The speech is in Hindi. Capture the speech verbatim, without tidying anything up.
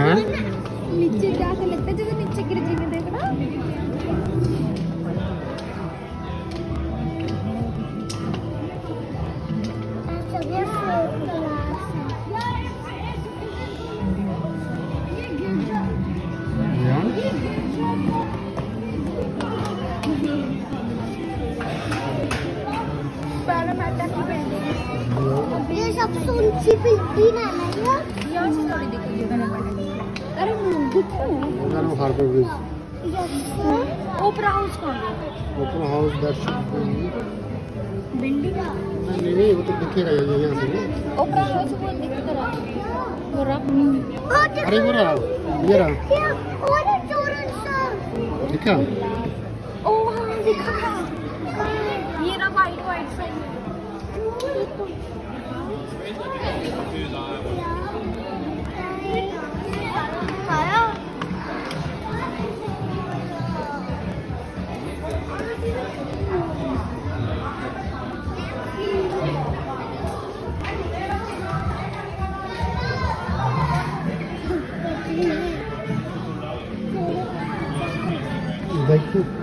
हाँ नीचे जाके लगता है जैसे नीचे गिर जाएंगे, देखना। ये सबसे ऊंची बिल्डिंग है ना ये? यहाँ से थोड़ी दिखेगी मैंने बनाई। अरे दिखता है। Harbour bridge. ओपरा हाउस कौन है? ओपरा हाउस दर्शन बिल्डिंग नहीं नहीं वो तो दिखेगा यहाँ से नहीं। ओपरा हाउस वो दिखता रहा, वो रहा। अरे वो रहा, ये रहा। और चोरन सा दिखा? ओ हाँ दिखा, ये रहा वाइट वाइट सा। देखो